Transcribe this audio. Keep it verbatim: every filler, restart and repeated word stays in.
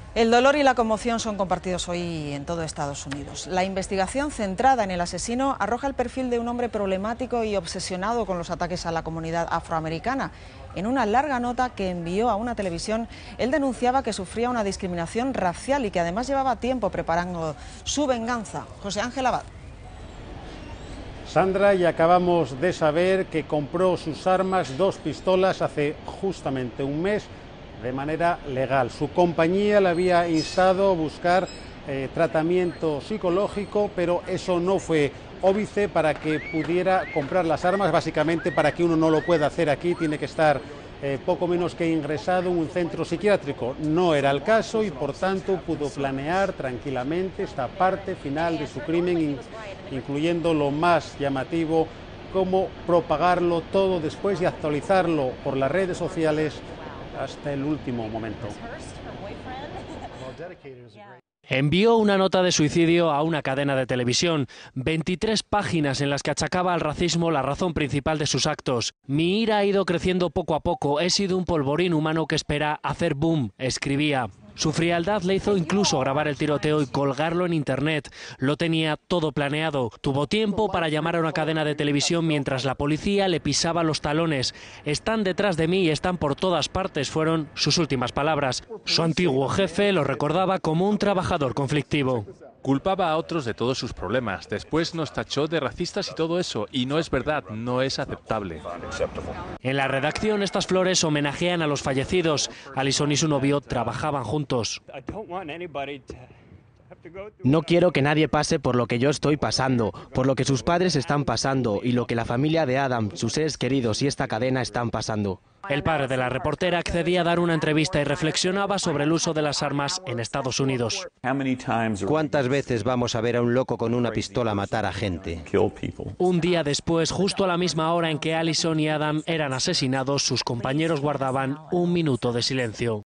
El dolor y la conmoción son compartidos hoy en todo Estados Unidos. La investigación centrada en el asesino arroja el perfil de un hombre problemático y obsesionado con los ataques a la comunidad afroamericana. En una larga nota que envió a una televisión, él denunciaba que sufría una discriminación racial y que además llevaba tiempo preparando su venganza. José Ángel Abad. Sandra, y acabamos de saber que compró sus armas, dos pistolas, hace justamente un mes, de manera legal. Su compañía le había instado a buscar eh, tratamiento psicológico, pero eso no fue óbice para que pudiera comprar las armas. Básicamente, para que uno no lo pueda hacer aquí, tiene que estar eh, poco menos que ingresado en un centro psiquiátrico. No era el caso y, por tanto, pudo planear tranquilamente esta parte final de su crimen, in, incluyendo lo más llamativo, cómo propagarlo todo después y actualizarlo por las redes sociales hasta el último momento. Envió una nota de suicidio a una cadena de televisión, veintitrés páginas en las que achacaba al racismo la razón principal de sus actos. Mi ira ha ido creciendo poco a poco, he sido un polvorín humano que espera hacer boom, escribía. Su frialdad le hizo incluso grabar el tiroteo y colgarlo en internet. Lo tenía todo planeado. Tuvo tiempo para llamar a una cadena de televisión mientras la policía le pisaba los talones. Están detrás de mí y están por todas partes, fueron sus últimas palabras. Su antiguo jefe lo recordaba como un trabajador conflictivo. Culpaba a otros de todos sus problemas, después nos tachó de racistas y todo eso, y no es verdad, no es aceptable. En la redacción estas flores homenajean a los fallecidos. Alison y su novio trabajaban juntos. No quiero que nadie pase por lo que yo estoy pasando, por lo que sus padres están pasando y lo que la familia de Adam, sus seres queridos y esta cadena están pasando. El padre de la reportera accedía a dar una entrevista y reflexionaba sobre el uso de las armas en Estados Unidos. ¿Cuántas veces vamos a ver a un loco con una pistola matar a gente? Un día después, justo a la misma hora en que Alison y Adam eran asesinados, sus compañeros guardaban un minuto de silencio.